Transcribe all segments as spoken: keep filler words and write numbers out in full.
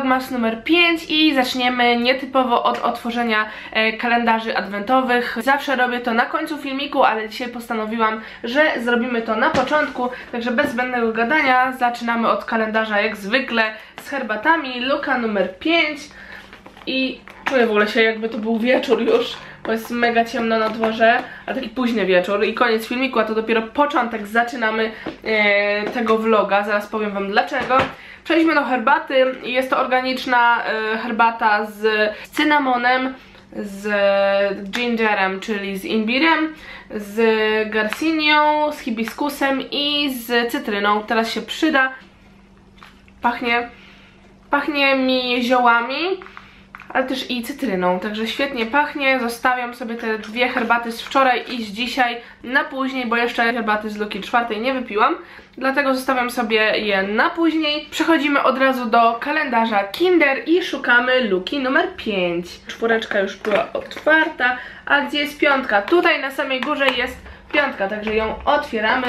Vlogmas numer pięć i zaczniemy nietypowo od otworzenia e, kalendarzy adwentowych. Zawsze robię to na końcu filmiku, ale dzisiaj postanowiłam, że zrobimy to na początku, także bez zbędnego gadania zaczynamy od kalendarza jak zwykle z herbatami. Luka numer pięć i czuję w ogóle się, jakby to był wieczór już, bo jest mega ciemno na dworze, a taki późny wieczór i koniec filmiku, a to dopiero początek, zaczynamy e, tego vloga, zaraz powiem wam dlaczego. Przejdźmy do herbaty. Jest to organiczna e, herbata z cynamonem, z gingerem, czyli z imbirem, z garcinią, z hibiskusem i z cytryną. Teraz się przyda. Pachnie, pachnie mi ziołami, ale też i cytryną, także świetnie pachnie. Zostawiam sobie te dwie herbaty z wczoraj i z dzisiaj na później, bo jeszcze herbaty z Luki czwartej nie wypiłam, dlatego zostawiam sobie je na później. Przechodzimy od razu do kalendarza Kinder i szukamy Luki numer pięć. Czwóreczka już była otwarta, a gdzie jest piątka? Tutaj na samej górze jest piątka, także ją otwieramy.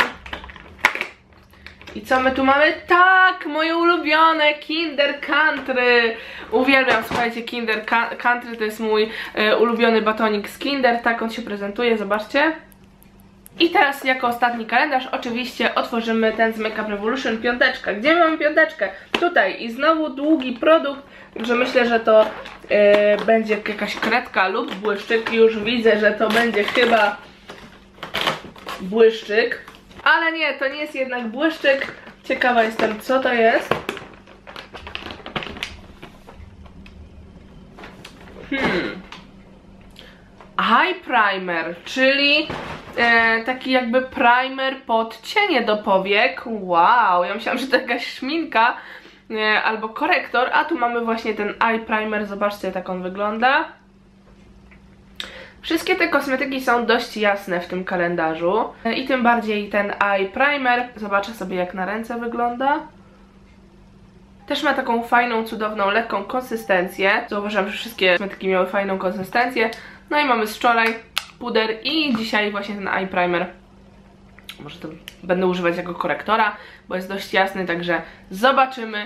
I co my tu mamy? Tak, moje ulubione Kinder Country. Uwielbiam, słuchajcie, Kinder Country, to jest mój e, ulubiony batonik z Kinder. Tak on się prezentuje, zobaczcie. I teraz jako ostatni kalendarz oczywiście otworzymy ten z Makeup Revolution, piąteczka. Gdzie mamy piąteczkę? Tutaj i znowu długi produkt, także myślę, że to e, będzie jakaś kredka lub błyszczyk. Już widzę, że to będzie chyba błyszczyk. Ale nie, to nie jest jednak błyszczyk. Ciekawa jestem, co to jest. Hmm. Eye primer, czyli e, taki jakby primer pod cienie do powiek. Wow, ja myślałam, że to jakaś szminka e, albo korektor, a tu mamy właśnie ten eye primer. Zobaczcie, jak on wygląda. Wszystkie te kosmetyki są dość jasne w tym kalendarzu i tym bardziej ten eye primer. Zobaczę sobie, jak na ręce wygląda. Też ma taką fajną, cudowną, lekką konsystencję. Zauważyłam, że wszystkie kosmetyki miały fajną konsystencję. No i mamy z wczoraj puder i dzisiaj właśnie ten eye primer. Może to będę używać jako korektora, bo jest dość jasny, także zobaczymy.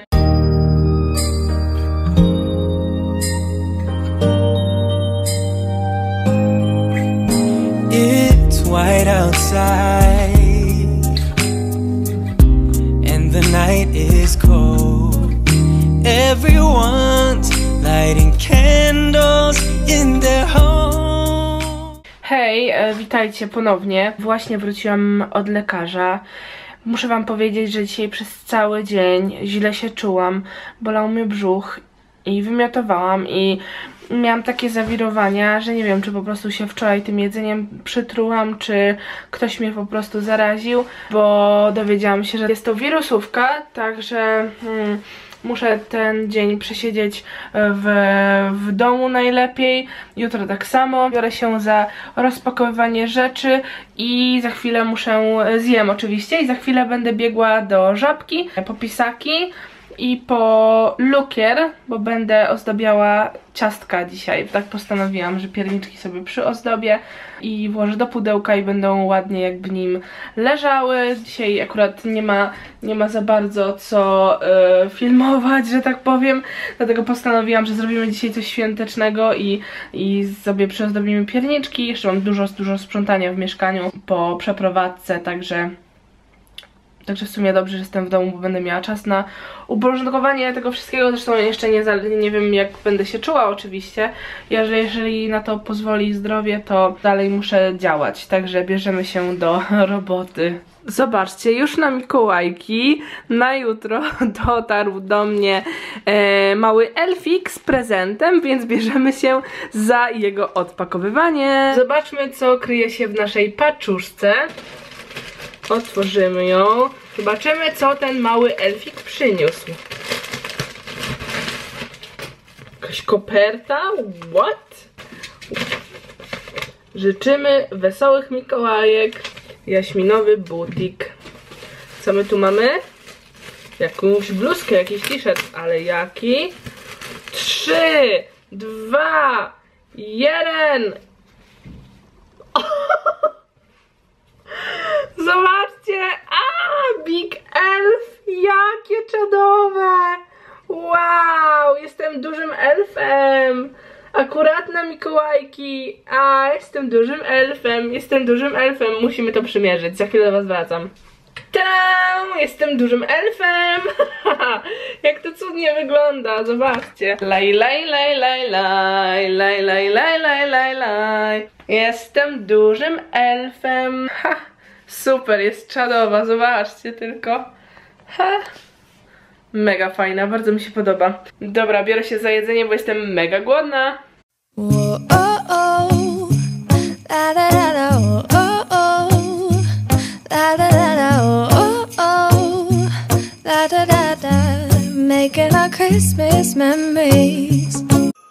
White outside and the night is cold. Everyone's lighting candles in their home. Hej, e, witajcie ponownie. Właśnie wróciłam od lekarza. Muszę wam powiedzieć, że dzisiaj przez cały dzień źle się czułam. Bolał mnie brzuch i wymiotowałam i miałam takie zawirowania, że nie wiem, czy po prostu się wczoraj tym jedzeniem przytrułam, czy ktoś mnie po prostu zaraził, bo dowiedziałam się, że jest to wirusówka, także hmm, muszę ten dzień przesiedzieć w, w domu najlepiej. Jutro tak samo. Biorę się za rozpakowywanie rzeczy i za chwilę muszę, zjem oczywiście, i za chwilę będę biegła do Żabki po pisaki i po lukier, bo będę ozdabiała ciastka dzisiaj. Tak postanowiłam, że pierniczki sobie przyozdobię i włożę do pudełka i będą ładnie jak w nim leżały. Dzisiaj akurat nie ma, nie ma za bardzo co yy, filmować, że tak powiem, dlatego postanowiłam, że zrobimy dzisiaj coś świątecznego i, i sobie przyozdobimy pierniczki. Jeszcze mam dużo, dużo sprzątania w mieszkaniu po przeprowadzce, także Także w sumie dobrze, że jestem w domu, bo będę miała czas na uporządkowanie tego wszystkiego. Zresztą jeszcze nie, nie wiem, jak będę się czuła oczywiście. Jeżeli, jeżeli na to pozwoli zdrowie, to dalej muszę działać. Także bierzemy się do roboty. Zobaczcie, już na Mikołajki na jutro dotarł do mnie e, mały elfik z prezentem, więc bierzemy się za jego odpakowywanie. Zobaczmy, co kryje się w naszej paczuszce. Otworzymy ją. Zobaczymy, co ten mały elfik przyniósł. Jakaś koperta? What? Życzymy wesołych Mikołajek. Jaśminowy butik. Co my tu mamy? Jakąś bluzkę, jakiś t-shirt. Ale jaki? Trzy, dwa, jeden. Zobaczcie! A, Big Elf! Jakie czadowe! Wow! Jest Mikołajki! A, jestem dużym elfem, jestem dużym elfem. Musimy to przymierzyć, za chwilę do was wracam. Tadam! Jestem dużym elfem! Jak to cudnie wygląda, zobaczcie. Laj, laj, laj, laj, laj, laj, laj, laj, laj, laj, laj. Jestem dużym elfem. Ha, super, jest czadowa, zobaczcie tylko. Ha. Mega fajna, bardzo mi się podoba. Dobra, biorę się za jedzenie, bo jestem mega głodna. Whoa, oh, oh. La, la, la, la, oh, oh, oh. La, la, la, la, oh, oh, oh. La, da, da, da. Making our Christmas memories.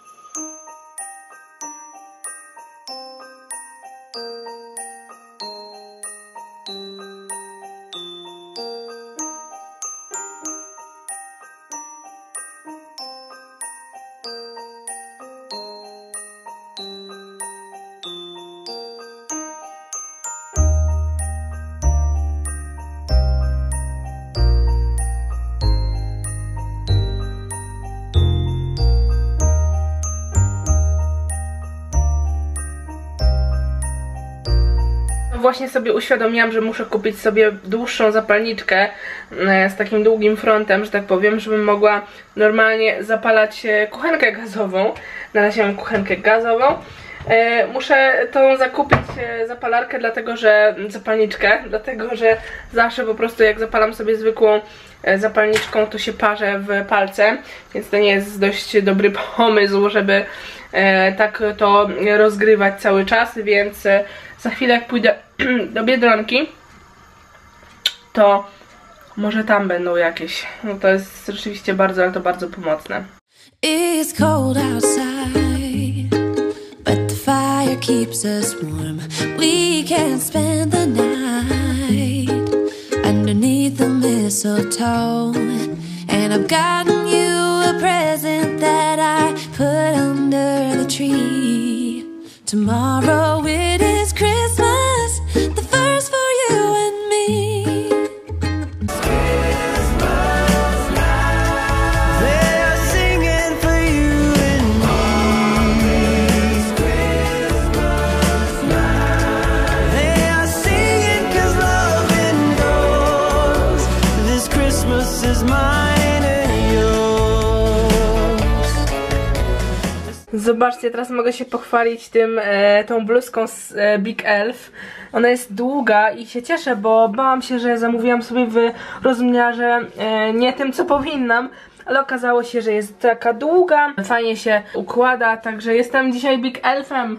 Właśnie sobie uświadomiłam, że muszę kupić sobie dłuższą zapalniczkę z takim długim frontem, że tak powiem, żebym mogła normalnie zapalać kuchenkę gazową. Na razie mam kuchenkę gazową. Muszę tą zakupić zapalarkę, dlatego że zapalniczkę, dlatego że zawsze po prostu jak zapalam sobie zwykłą zapalniczką, to się parzę w palce, więc to nie jest dość dobry pomysł, żeby tak to rozgrywać cały czas, więc za chwilę jak pójdę do Biedronki, to może tam będą jakieś. No to jest rzeczywiście bardzo, ale to bardzo pomocne. It's cold outside, but the fire keeps us warm. We can spend the night underneath the mistletoe. And I've gotten you a present that I put under the tree. Tomorrow it is Christmas, the first for you and me. Christmas night, they are singing for you and me. Christmas night, they are singing 'cause love endures. This Christmas is mine and yours. Zobaczcie, teraz mogę się pochwalić tym, e, tą bluzką z e, Big Elf. Ona jest długa i się cieszę, bo bałam się, że zamówiłam sobie w rozmiarze e, nie tym, co powinnam, ale okazało się, że jest taka długa, fajnie się układa, także jestem dzisiaj Big Elfem.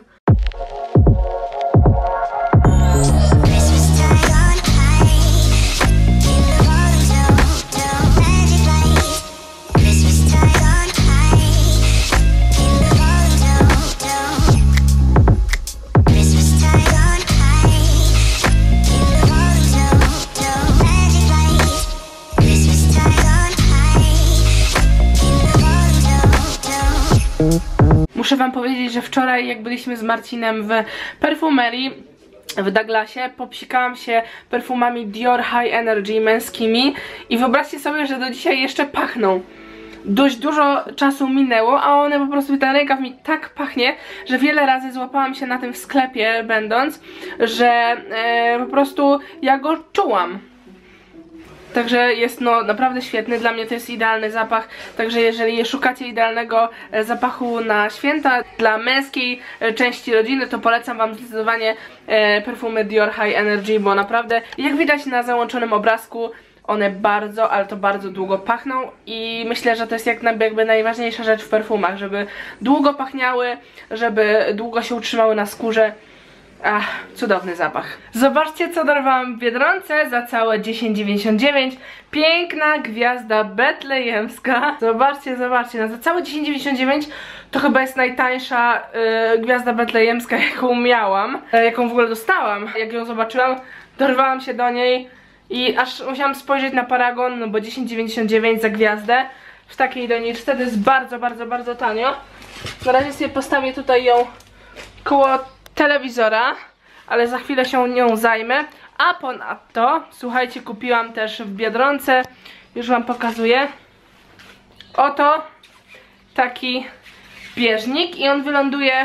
Muszę wam powiedzieć, że wczoraj jak byliśmy z Marcinem w perfumerii w Douglasie, popsikałam się perfumami Dior High Energy męskimi i wyobraźcie sobie, że do dzisiaj jeszcze pachną. Dość dużo czasu minęło, a one po prostu, ten rękaw mi tak pachnie, że wiele razy złapałam się na tym w sklepie będąc, że e, po prostu ja go czułam. Także jest no naprawdę świetny, dla mnie to jest idealny zapach, także jeżeli szukacie idealnego zapachu na święta dla męskiej części rodziny, to polecam wam zdecydowanie e, perfumy Dior High Energy, bo naprawdę jak widać na załączonym obrazku one bardzo, ale to bardzo długo pachną i myślę, że to jest jak jakby najważniejsza rzecz w perfumach, żeby długo pachniały, żeby długo się utrzymały na skórze. Ach, cudowny zapach. Zobaczcie, co dorwałam w Biedronce za całe dziesięć dziewięćdziesiąt dziewięć. Piękna gwiazda betlejemska. Zobaczcie, zobaczcie, no za całe dziesięć dziewięćdziesiąt dziewięć to chyba jest najtańsza yy, gwiazda betlejemska, jaką miałam, yy, jaką w ogóle dostałam. Jak ją zobaczyłam, dorwałam się do niej i aż musiałam spojrzeć na paragon, no bo dziesięć dziewięćdziesiąt dziewięć za gwiazdę w takiej doniczce to jest bardzo, bardzo, bardzo tanio. Na razie sobie postawię tutaj ją koło telewizora, ale za chwilę się nią zajmę. A ponadto, słuchajcie, kupiłam też w Biedronce, już wam pokazuję, oto taki bieżnik i on wyląduje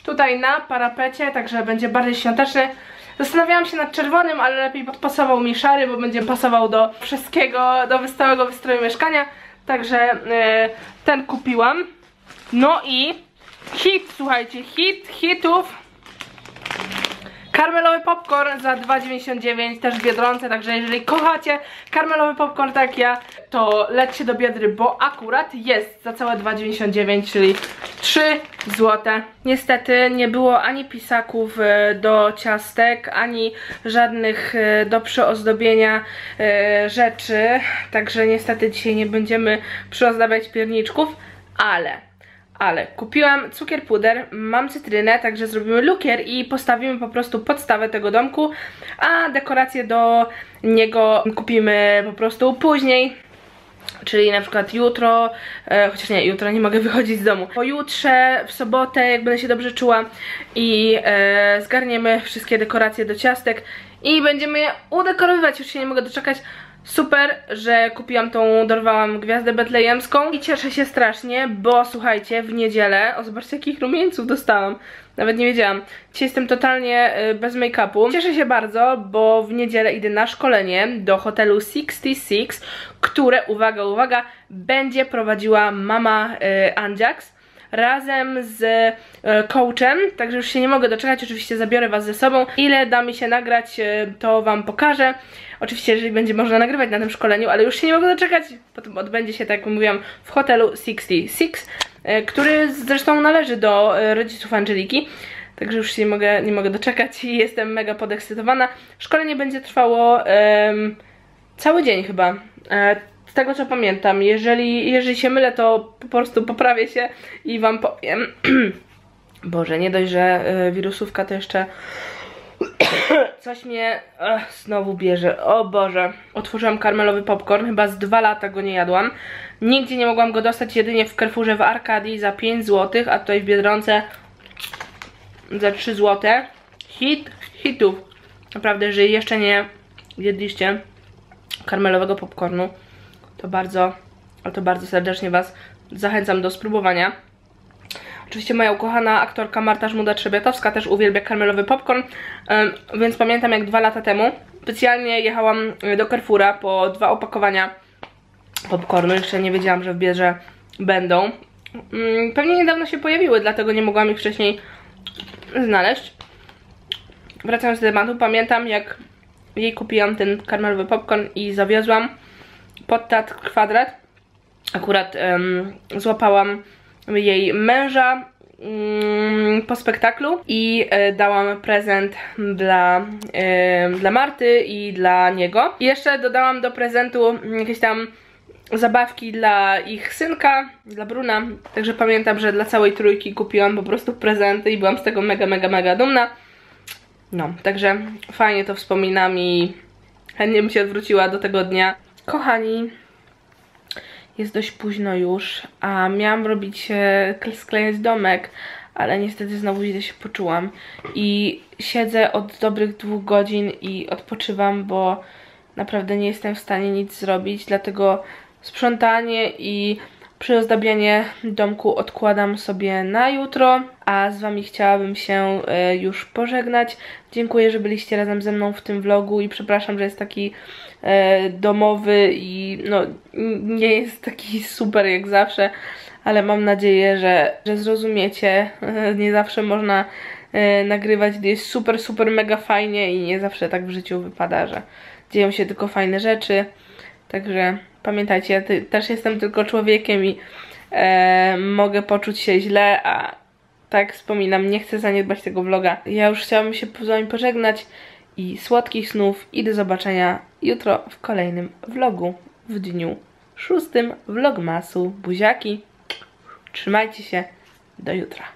tutaj na parapecie, także będzie bardziej świąteczny. Zastanawiałam się nad czerwonym, ale lepiej pasował mi szary, bo będzie pasował do wszystkiego, do stałego wystroju mieszkania. Także yy, ten kupiłam. No i hit, słuchajcie, hit hitów. Karmelowy popcorn za dwa dziewięćdziesiąt dziewięć, też w Biedronce, także jeżeli kochacie karmelowy popcorn tak ja, to lećcie do Biedry, bo akurat jest za całe dwa dziewięćdziesiąt dziewięć, czyli trzy złote. Niestety nie było ani pisaków do ciastek, ani żadnych do przyozdobienia rzeczy, także niestety dzisiaj nie będziemy przyozdabiać pierniczków, ale... Ale kupiłam cukier puder, mam cytrynę, także zrobimy lukier i postawimy po prostu podstawę tego domku, a dekoracje do niego kupimy po prostu później, czyli na przykład jutro, e, chociaż nie, jutro nie mogę wychodzić z domu, pojutrze, w sobotę, jak będę się dobrze czuła i e, zgarniemy wszystkie dekoracje do ciastek i będziemy je udekorowywać, już się nie mogę doczekać. Super, że kupiłam tą, dorwałam gwiazdę betlejemską i cieszę się strasznie, bo słuchajcie, w niedzielę, o zobaczcie jakich rumieńców dostałam, nawet nie wiedziałam, dzisiaj jestem totalnie bez make-upu. Cieszę się bardzo, bo w niedzielę idę na szkolenie do hotelu sześćdziesiąt sześć, które, uwaga, uwaga, będzie prowadziła mama y, Andziaks razem z y, coachem, także już się nie mogę doczekać, oczywiście zabiorę was ze sobą. Ile da mi się nagrać, y, to wam pokażę. Oczywiście, jeżeli będzie można nagrywać na tym szkoleniu, ale już się nie mogę doczekać. Potem odbędzie się, tak jak mówiłam, w hotelu sześćdziesiąt sześć, który zresztą należy do rodziców Angeliki. Także już się nie mogę, nie mogę doczekać i jestem mega podekscytowana. Szkolenie będzie trwało um, cały dzień chyba. E, z tego co pamiętam. Jeżeli, jeżeli się mylę, to po prostu poprawię się i wam powiem. Boże, nie dość, że y, wirusówka, to jeszcze... Coś mnie ech, znowu bierze, o Boże. Otworzyłam karmelowy popcorn, chyba z dwa lata go nie jadłam. Nigdzie nie mogłam go dostać, jedynie w Carrefourze w Arkadii za pięć złotych, a tutaj w Biedronce za trzy złote. Hit hitów. Naprawdę, jeżeli jeszcze nie jedliście karmelowego popcornu, to bardzo, ale to bardzo serdecznie was zachęcam do spróbowania. Oczywiście moja ukochana aktorka Marta Żmuda-Trzebiatowska też uwielbia karmelowy popcorn, więc pamiętam jak dwa lata temu specjalnie jechałam do Carrefoura po dwa opakowania popcornu. Jeszcze nie wiedziałam, że w Biedrze będą. Pewnie niedawno się pojawiły, dlatego nie mogłam ich wcześniej znaleźć. Wracając do tematu, pamiętam jak jej kupiłam ten karmelowy popcorn i zawiozłam pod teatr Kwadrat. Akurat um, złapałam jej męża mm, po spektaklu i e, dałam prezent dla, e, dla Marty i dla niego. I jeszcze dodałam do prezentu jakieś tam zabawki dla ich synka, dla Bruna. Także pamiętam, że dla całej trójki kupiłam po prostu prezenty i byłam z tego mega, mega, mega dumna. No, także fajnie to wspominam i chętnie bym się odwróciła do tego dnia. Kochani, jest dość późno już, a miałam robić, e, sklejać domek, ale niestety znowu źle się poczułam i siedzę od dobrych dwóch godzin i odpoczywam, bo naprawdę nie jestem w stanie nic zrobić, dlatego sprzątanie i przyozdabianie domku odkładam sobie na jutro, a z wami chciałabym się e, już pożegnać. Dziękuję, że byliście razem ze mną w tym vlogu i przepraszam, że jest taki e, domowy i no nie jest taki super jak zawsze, ale mam nadzieję, że, że zrozumiecie. Nie zawsze można e, nagrywać, gdy jest super, super mega fajnie i nie zawsze tak w życiu wypada, że dzieją się tylko fajne rzeczy. Także pamiętajcie, ja też jestem tylko człowiekiem i e, mogę poczuć się źle, a tak wspominam, nie chcę zaniedbać tego vloga. Ja już chciałabym się z wami pożegnać i słodkich snów i do zobaczenia jutro w kolejnym vlogu w dniu szóstym vlogmasu. Buziaki, trzymajcie się, do jutra.